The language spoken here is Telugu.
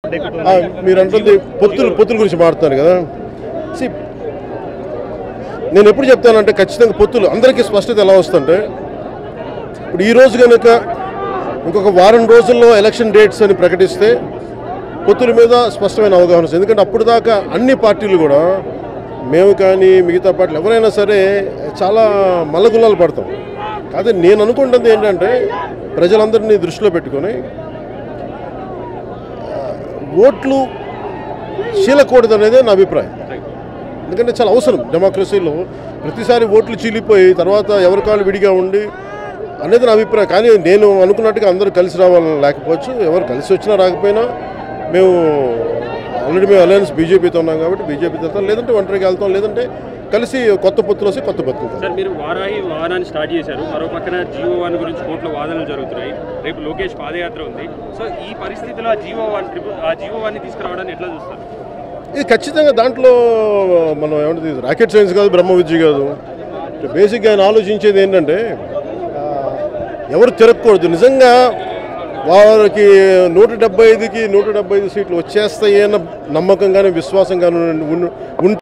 మీరు అంటుంది పొత్తుల గురించి మాట్లాడుతున్నారు కదా. నేను ఎప్పుడు చెప్తానంటే ఖచ్చితంగా పొత్తులు అందరికీ స్పష్టత ఎలా వస్తుంటే, ఇప్పుడు ఈరోజు కనుక ఇంకొక వారం రోజుల్లో ఎలక్షన్ డేట్స్ అని ప్రకటిస్తే పొత్తుల మీద స్పష్టమైన అవగాహన వస్తుంది. ఎందుకంటే అప్పుడు దాకా అన్ని పార్టీలు కూడా, మేము కానీ మిగతా పార్టీలు ఎవరైనా సరే చాలా మల్లగుల్లాలు పడతాం. కాదు నేను అనుకుంటుంది ఏంటంటే, ప్రజలందరినీ దృష్టిలో పెట్టుకొని ఓట్లు చీలకూడదు అనేది నా అభిప్రాయం. ఎందుకంటే చాలా అవసరం డెమోక్రసీలో. ప్రతిసారి ఓట్లు చీలిపోయి తర్వాత ఎవరికాలు విడిగా ఉండి అనేది నా అభిప్రాయం. కానీ నేను అనుకున్నట్టుగా అందరూ కలిసి రావాలని లేకపోవచ్చు. ఎవరు కలిసి వచ్చినా రాకపోయినా మేము అలయన్స్ బీజేపీతో ఉన్నాం కాబట్టి బీజేపీతో వెళ్తాం, లేదంటే ఒంటరికి వెళ్తాం, లేదంటే కలిసి కొత్త పొత్తులు వస్తే కొత్త పొత్తులు. సార్, మీరు వారాన్ని స్టార్ట్ చేశారు. మరో పక్కన GO1 గురించి కోర్టులో వాదనలు జరుగుతున్నాయి. రేపు లోకేష్ పాదయాత్ర ఉంది. సో ఈ పరిస్థితిలో ఆ GO1ని తీసుకురావడాన్ని ఎట్లా చూస్తారు? ఇది ఖచ్చితంగా దాంట్లో మనం ఏమంటుంది, రాకెట్ సైన్స్ కాదు, బ్రహ్మ విద్య కాదు. బేసిక్గా ఆయన ఆలోచించేది ఏంటంటే, ఎవరు తిరగకూడదు. నిజంగా వారికి 175కి 175 సీట్లు వచ్చేస్తాయన్న నమ్మకం కానీ విశ్వాసం కానీ